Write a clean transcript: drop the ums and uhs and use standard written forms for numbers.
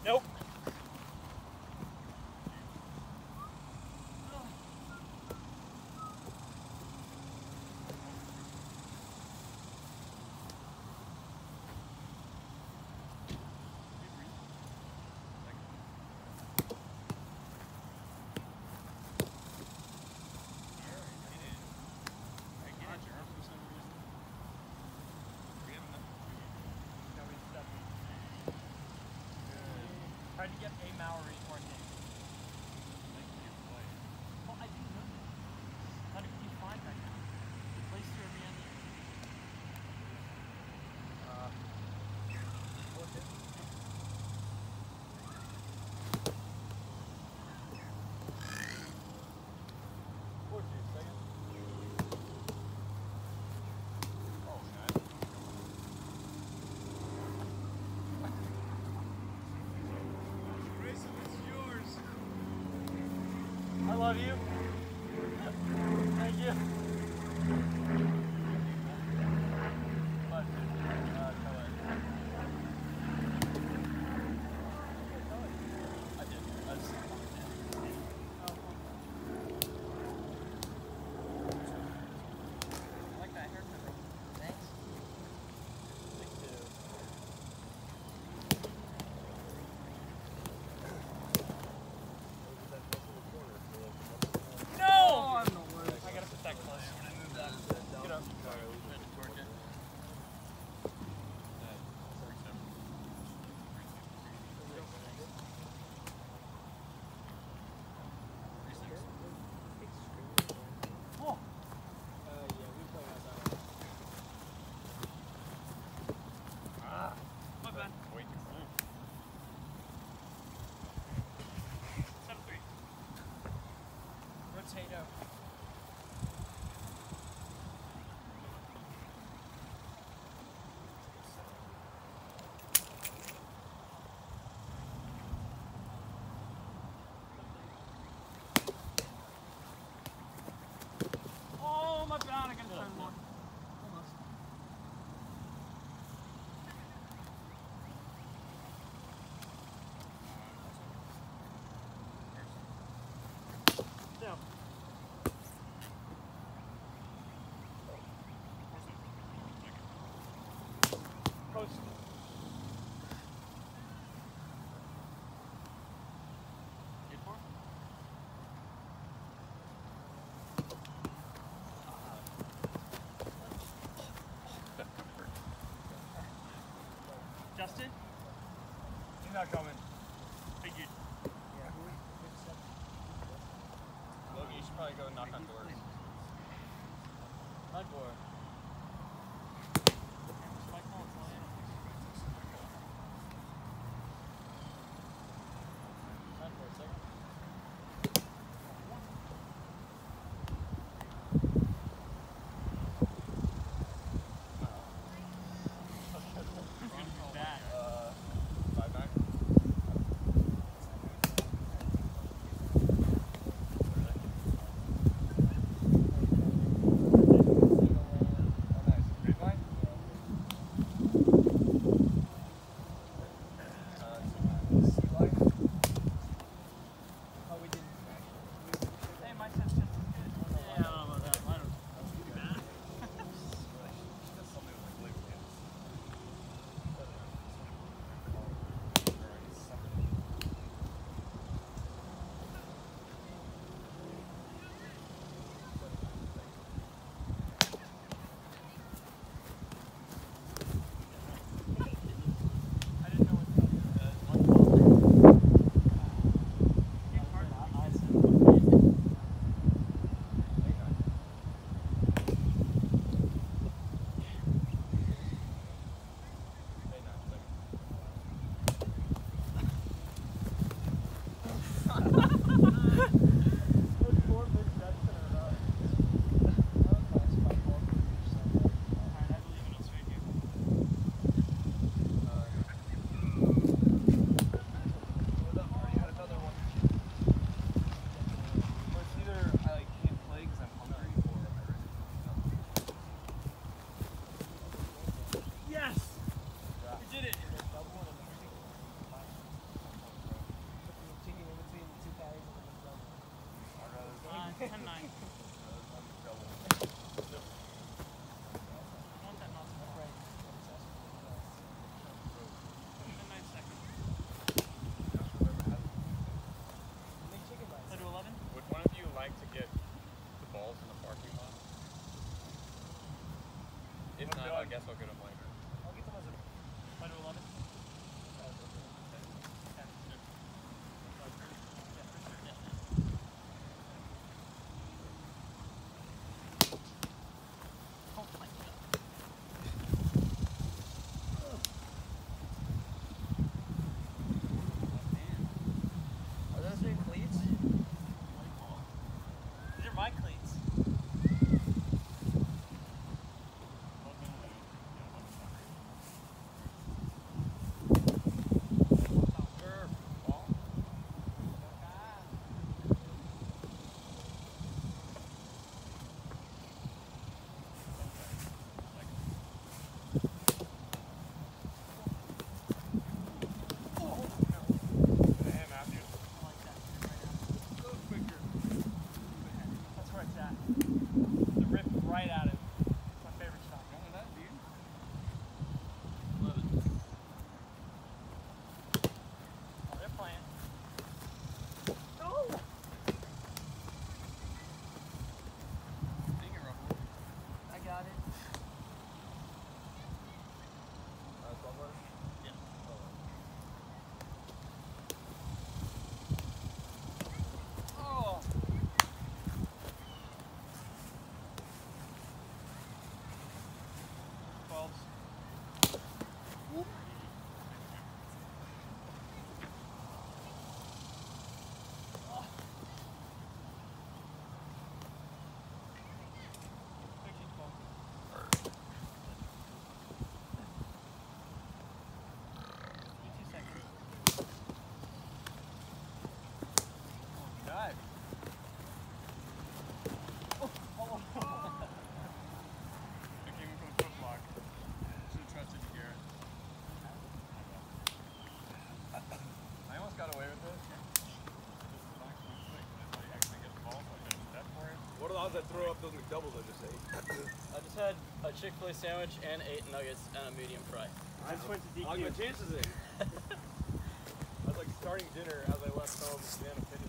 Nope. Tried to get a Maori or Nick. Well, I do know that. How did you find right now? The place to be on I love you. Thank you. I did. I like that haircut. Thanks. Thank you. Potato. Oh my God! I gotta turn one. Almost. Down. Post. Get for? Justin? He's not coming. Figured. Yeah. Logan, you should probably go knock on doors. Not door. I guess I'll get a minor. I'll get them as a minor 11. Are those new cleats? These are my cleats. Odds I throw up those McDoubles I just ate. I just had a Chick-fil-A sandwich and 8 nuggets and a medium fry. I just went to DQ. I'll get my chances in. I was like starting dinner as I left home at the end of